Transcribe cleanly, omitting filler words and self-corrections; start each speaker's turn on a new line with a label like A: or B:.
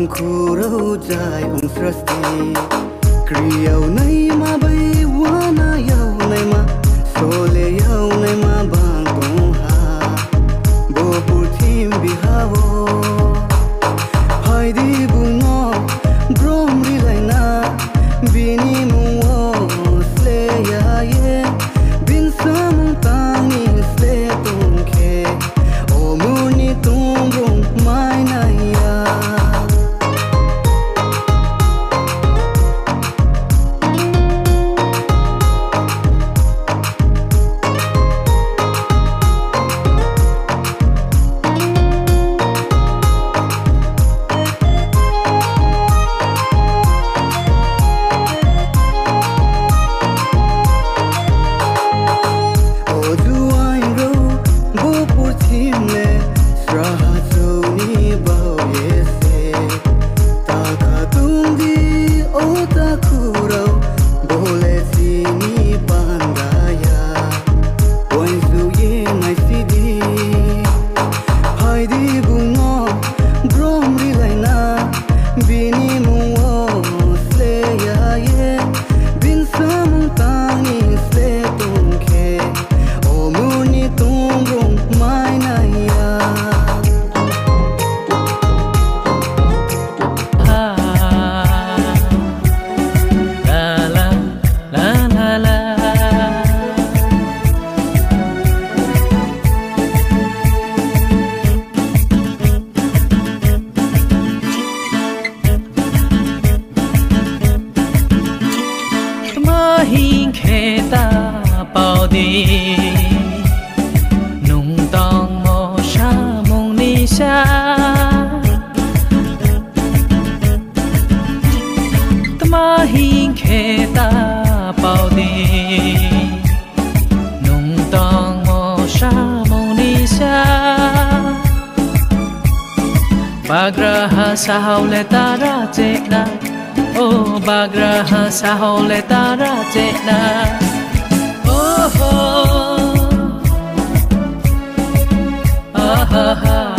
A: khuro jai srasti kriyau nai ma bai wana yau nai ma sole yau nai ma bang tong ha bo pur thim bihawo hai di bungo brom ri lai na bini mu sle ya ye bin sam tang ni sle tong khe o mu ni tung rong mai na ya
B: hiên khê ta bao đi nung tong mô sa mong ni sa tama hiên khê ta bao đi nung tong mô sa mong ni sa bagraha sao le ta ra che na oh bagraha sahole tara chena oh ah ha ha